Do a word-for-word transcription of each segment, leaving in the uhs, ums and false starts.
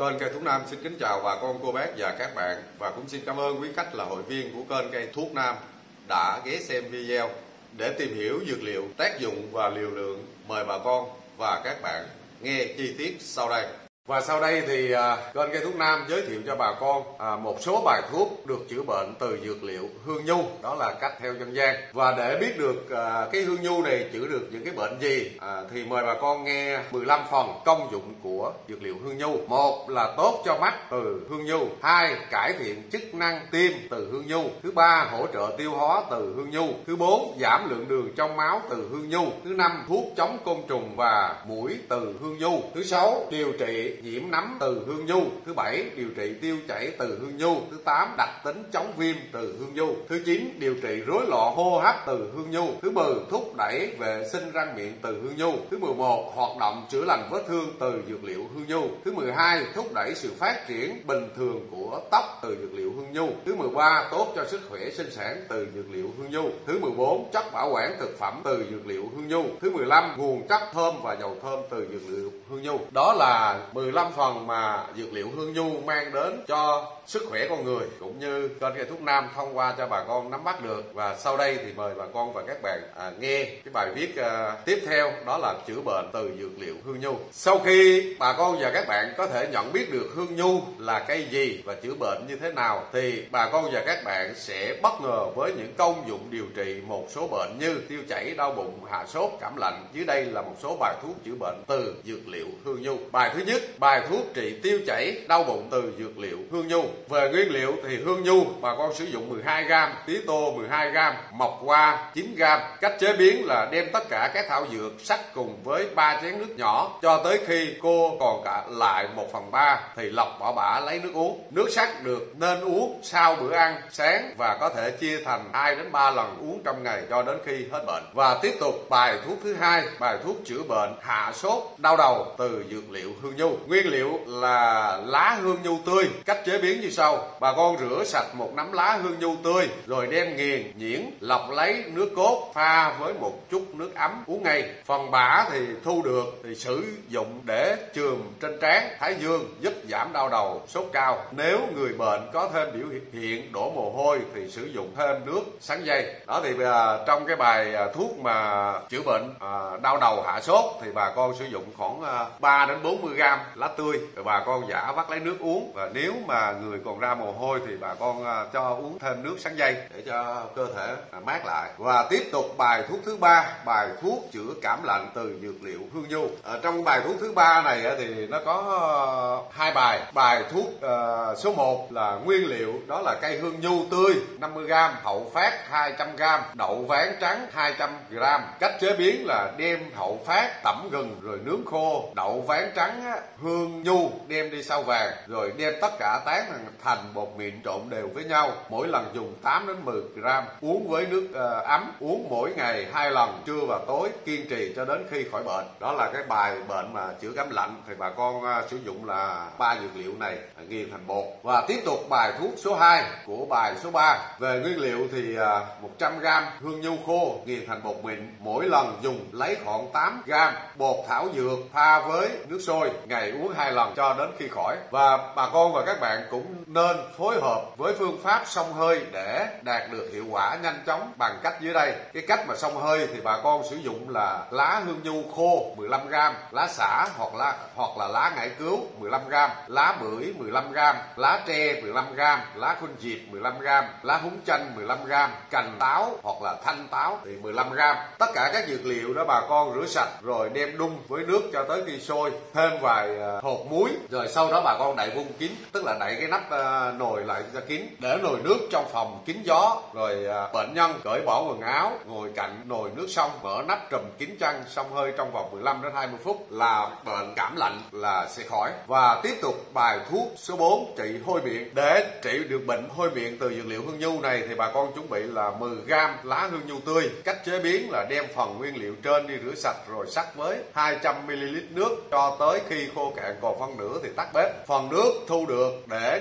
Kênh Cây Thuốc Nam xin kính chào bà con, cô bác và các bạn, và cũng xin cảm ơn quý khách là hội viên của kênh Cây Thuốc Nam đã ghé xem video để tìm hiểu dược liệu, tác dụng và liều lượng. Mời bà con và các bạn nghe chi tiết sau đây. Và sau đây thì à, kênh Cây Thuốc Nam giới thiệu cho bà con à, một số bài thuốc được chữa bệnh từ dược liệu hương nhu, đó là cách theo dân gian. Và để biết được à, cái hương nhu này chữa được những cái bệnh gì à, thì mời bà con nghe mười lăm phần công dụng của dược liệu hương nhu. Một là tốt cho mắt từ hương nhu, hai cải thiện chức năng tim từ hương nhu, thứ ba hỗ trợ tiêu hóa từ hương nhu, thứ bốn giảm lượng đường trong máu từ hương nhu, thứ năm thuốc chống côn trùng và muỗi từ hương nhu, thứ sáu điều trị nhiễm nấm từ hương nhu, thứ bảy điều trị tiêu chảy từ hương nhu, thứ tám đặc tính chống viêm từ hương nhu, thứ chín điều trị rối loạn hô hấp từ hương nhu, thứ mười thúc đẩy vệ sinh răng miệng từ hương nhu, thứ mười một hoạt động chữa lành vết thương từ dược liệu hương nhu, thứ mười hai thúc đẩy sự phát triển bình thường của tóc từ dược liệu hương nhu, thứ mười ba tốt cho sức khỏe sinh sản từ dược liệu hương nhu, thứ mười bốn chất bảo quản thực phẩm từ dược liệu hương nhu, thứ mười lăm nguồn chất thơm và dầu thơm từ dược liệu hương nhu. Đó là mười lăm phần mà dược liệu hương nhu mang đến cho sức khỏe con người, cũng như kênh Cây Thuốc Nam thông qua cho bà con nắm bắt được. Và sau đây thì mời bà con và các bạn à, nghe cái bài viết à, tiếp theo, đó là chữa bệnh từ dược liệu hương nhu. Sau khi bà con và các bạn có thể nhận biết được hương nhu là cây gì và chữa bệnh như thế nào, thì bà con và các bạn sẽ bất ngờ với những công dụng điều trị một số bệnh như tiêu chảy, đau bụng, hạ sốt, cảm lạnh. Dưới đây là một số bài thuốc chữa bệnh từ dược liệu hương nhu. Bài thứ nhất, bài thuốc trị tiêu chảy, đau bụng từ dược liệu hương nhu. Về nguyên liệu thì hương nhu bà con sử dụng mười hai gam, tía tô mười hai gam, mộc hoa chín gam. Cách chế biến là đem tất cả các thảo dược sắc cùng với ba chén nước nhỏ cho tới khi cô còn cả lại một phần ba thì lọc bỏ bã lấy nước uống. Nước sắc được nên uống sau bữa ăn sáng và có thể chia thành hai đến ba lần uống trong ngày cho đến khi hết bệnh. Và tiếp tục bài thuốc thứ hai, bài thuốc chữa bệnh hạ sốt, đau đầu từ dược liệu hương nhu. Nguyên liệu là lá hương nhu tươi. Cách chế biến như sau: bà con rửa sạch một nắm lá hương nhu tươi rồi đem nghiền nhuyễn, lọc lấy nước cốt, pha với một chút nước ấm uống ngay. Phần bã thì thu được thì sử dụng để chườm trên trán, thái dương, giúp giảm đau đầu, sốt cao. Nếu người bệnh có thêm biểu hiện đổ mồ hôi thì sử dụng thêm nước sắn dây. Đó thì à, trong cái bài à, thuốc mà chữa bệnh à, đau đầu hạ sốt thì bà con sử dụng khoảng à, ba đến bốn mươi gam lá tươi, rồi bà con giã vắt lấy nước uống. Và nếu mà người còn ra mồ hôi thì bà con à, cho uống thêm nước sắn dây để cho cơ thể à, mát lại. Và tiếp tục bài thuốc thứ ba, bài thuốc chữa cảm lạnh từ dược liệu hương nhu. À, trong bài thuốc thứ ba này à, thì nó có à, hai bài. Bài thuốc à, số một là nguyên liệu, đó là cây hương nhu tươi năm mươi gam, hậu phát hai trăm gam, đậu ván trắng hai trăm gam. Cách chế biến là đem hậu phát tẩm gừng rồi nướng khô, đậu ván trắng á, hương nhu đem đi sau vàng, rồi đem tất cả tán thành bột mịn trộn đều với nhau. Mỗi lần dùng tám đến mười gam, uống với nước uh, ấm, uống mỗi ngày hai lần, trưa và tối, kiên trì cho đến khi khỏi bệnh. Đó là cái bài bệnh mà chữa cảm lạnh thì bà con uh, sử dụng là ba dược liệu này uh, nghiền thành bột. Và tiếp tục bài thuốc số hai của bài số ba. Về nguyên liệu thì uh, một trăm gam hương nhu khô nghiền thành bột mịn, mỗi lần dùng lấy khoảng tám gam bột thảo dược pha với nước sôi, ngày uống hai lần cho đến khi khỏi. Và bà con và các bạn cũng nên phối hợp với phương pháp xông hơi để đạt được hiệu quả nhanh chóng bằng cách dưới đây. Cái cách mà xông hơi thì bà con sử dụng là lá hương nhu khô mười lăm gam, lá xả hoặc là hoặc là lá ngải cứu mười lăm gam, lá bưởi mười lăm gam, lá tre mười lăm gam, lá khuynh diệp mười lăm gam, lá húng chanh mười lăm gam, cành táo hoặc là thanh táo thì mười lăm gam. Tất cả các dược liệu đó bà con rửa sạch rồi đem đun với nước cho tới khi sôi, thêm vài hột muối, rồi sau đó bà con đậy vung kín, tức là đậy cái nắp uh, nồi lại ra kín, để nồi nước trong phòng kín gió. Rồi uh, bệnh nhân cởi bỏ quần áo, ngồi cạnh nồi nước xong, mở nắp trùm kín chăn, xông hơi trong vòng mười lăm đến hai mươi phút là bệnh cảm lạnh là sẽ khỏi. Và tiếp tục bài thuốc số bốn trị hôi miệng. Để trị được bệnh hôi miệng từ dược liệu hương nhu này thì bà con chuẩn bị là mười gam lá hương nhu tươi. Cách chế biến là đem phần nguyên liệu trên đi rửa sạch rồi sắc với hai trăm mi li lít nước cho tới khi khô cạn còn phân nửa thì tắt bếp. Phần nước thu được để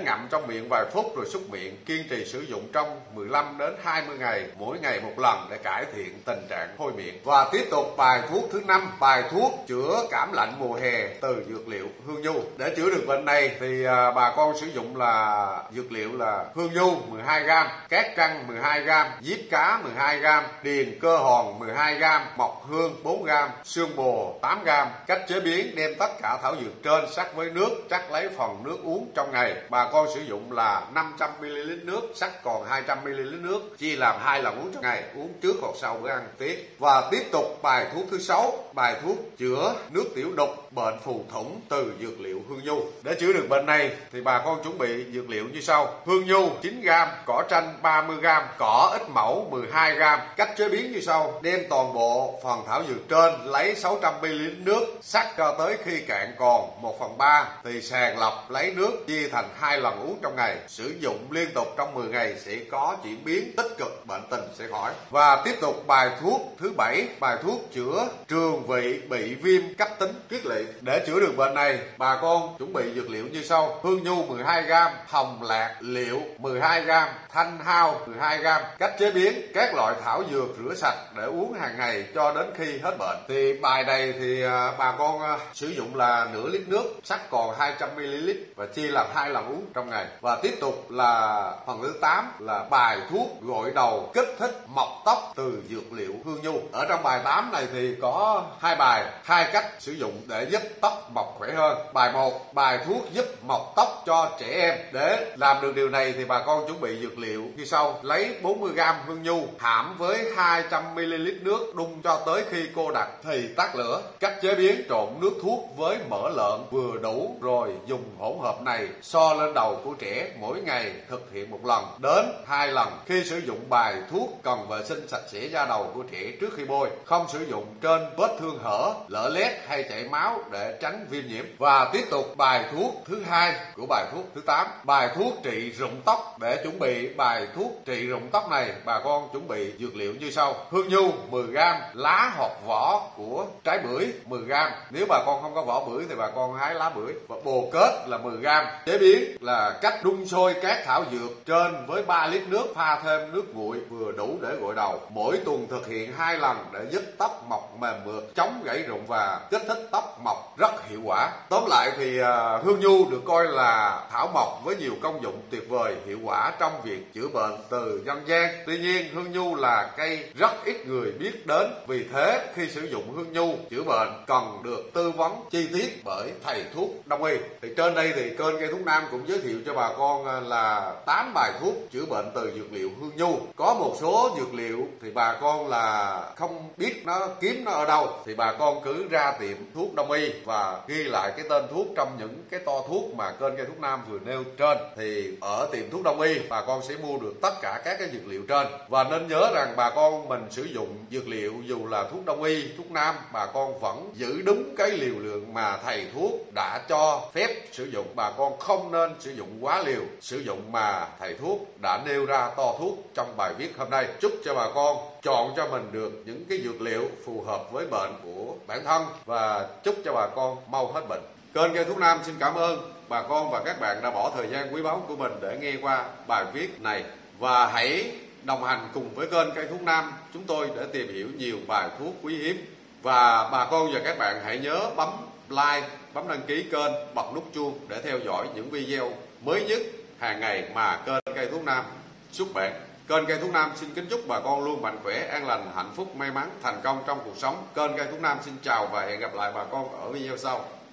nếm ngậm trong miệng vài phút rồi súc miệng, kiên trì sử dụng trong mười lăm đến hai mươi ngày, mỗi ngày một lần để cải thiện tình trạng hôi miệng. Và tiếp tục bài thuốc thứ năm, bài thuốc chữa cảm lạnh mùa hè từ dược liệu hương nhu. Để chữa được bệnh này thì à, bà con sử dụng là dược liệu là hương nhu mười hai gam, cát trăng mười hai gam, diếp cá mười hai gam, điền cơ hòn mười hai gam, mộc hương bốn gam, xương bồ tám gam. Cách chế biến: đem tất cả thảo dược trên sắc với nước, chắc lấy phần nước uống trong ngày. Bà con sử dụng là năm trăm mi li lít nước, sắc còn hai trăm mi li lít nước, chia làm hai lần uống trong ngày, uống trước hoặc sau bữa ăn tiết. Và tiếp tục bài thuốc thứ sáu, bài thuốc chữa nước tiểu đục, bệnh phù thủng từ dược liệu hương nhu. Để chữa được bệnh này thì bà con chuẩn bị dược liệu như sau: hương nhu chín gam, cỏ tranh ba mươi gam, cỏ ích mẫu mười hai gam. Cách chế biến như sau: đem toàn bộ phần thảo dược trên, lấy sáu trăm mi li lít nước, sắc cho tới khi cạn còn một phần ba thì sàng lọc lấy nước, chia thành hai lần uống trong ngày, sử dụng liên tục trong mười ngày sẽ có chuyển biến tích cực, bệnh tình sẽ khỏi. Và tiếp tục bài thuốc thứ bảy, bài thuốc chữa trường vị bị viêm cấp tính kiết lỵ. Để chữa được bệnh này, bà con chuẩn bị dược liệu như sau: hương nhu mười hai gam, hồng lạc liệu mười hai gam, thanh hao mười hai gam. Cách chế biến: các loại thảo dược rửa sạch để uống hàng ngày cho đến khi hết bệnh. Thì bài này thì à, bà con à, sử dụng là nửa lít nước, sắc còn hai trăm mi li lít và chia làm hai lần uống trong ngày. Và tiếp tục là phần thứ tám là bài thuốc gội đầu kích thích mọc tóc từ dược liệu hương nhu. Ở trong bài tám này thì có hai bài, hai cách sử dụng để giúp tóc mọc khỏe hơn. Bài một, bài thuốc giúp mọc tóc cho trẻ em. Để làm được điều này thì bà con chuẩn bị dược liệu như sau: lấy bốn mươi gam hương nhu, hãm với hai trăm mi li lít nước, đun cho tới khi cô đặc thì tắt lửa. Cách chế biến: trộn nước thuốc với mỡ lợn vừa đủ rồi dùng hỗn hợp này so lên đầu của trẻ, mỗi ngày thực hiện một lần đến hai lần. Khi sử dụng bài thuốc cần vệ sinh sạch sẽ da đầu của trẻ trước khi bôi, không sử dụng trên vết thương hở, lở loét hay chảy máu để tránh viêm nhiễm. Và tiếp tục bài thuốc thứ hai của bài thuốc thứ tám, bài thuốc trị rụng tóc. Để chuẩn bị bài thuốc trị rụng tóc này, bà con chuẩn bị dược liệu như sau: hương nhu mười gam, lá hoặc vỏ của trái bưởi mười gam, nếu bà con không có vỏ bưởi thì bà con hái lá bưởi. Và bồ kết là mười gam. Chế biến là cách đun sôi các thảo dược trên với ba lít nước, pha thêm nước nguội vừa đủ để gội đầu. Mỗi tuần thực hiện hai lần để giúp tóc mọc mềm mượt, chống gãy rụng và kích thích tóc mọc rất hiệu quả. Tóm lại thì uh, hương nhu được coi là thảo mộc với nhiều công dụng tuyệt vời, hiệu quả trong việc chữa bệnh từ dân gian. Tuy nhiên hương nhu là cây rất ít người biết đến, vì thế khi sử dụng hương nhu chữa bệnh cần được tư vấn chi tiết bởi thầy thuốc đông y. Thì trên đây thì kênh Cây Thuốc Nam cũng giới thiệu cho bà con là tám bài thuốc chữa bệnh từ dược liệu hương nhu. Có một số dược liệu thì bà con là không biết nó kiếm nó ở đâu, thì bà con cứ ra tiệm thuốc đông y và ghi lại cái tên thuốc trong những cái to thuốc mà kênh Cây Thuốc Nam vừa nêu trên. Thì ở tiệm thuốc đông y bà con sẽ mua được tất cả các cái dược liệu trên. Và nên nhớ rằng bà con mình sử dụng dược liệu dù là thuốc đông y, thuốc nam, bà con vẫn giữ đúng cái liều lượng mà thầy thuốc đã cho phép sử dụng. Bà con không nên sử dụng quá liều sử dụng mà thầy thuốc đã nêu ra to thuốc trong bài viết hôm nay. Chúc cho bà con chọn cho mình được những cái dược liệu phù hợp với bệnh của bản thân và chúc cho bà con mau hết bệnh. Kênh Cây Thuốc Nam xin cảm ơn bà con và các bạn đã bỏ thời gian quý báu của mình để nghe qua bài viết này, và hãy đồng hành cùng với kênh Cây Thuốc Nam chúng tôi để tìm hiểu nhiều bài thuốc quý hiếm. Và bà con và các bạn hãy nhớ bấm like, bấm đăng ký kênh, bật nút chuông để theo dõi những video mới nhất hàng ngày mà kênh Cây Thuốc Nam xuất bản. Kênh Cây Thuốc Nam xin kính chúc bà con luôn mạnh khỏe, an lành, hạnh phúc, may mắn, thành công trong cuộc sống. Kênh Cây Thuốc Nam xin chào và hẹn gặp lại bà con ở video sau.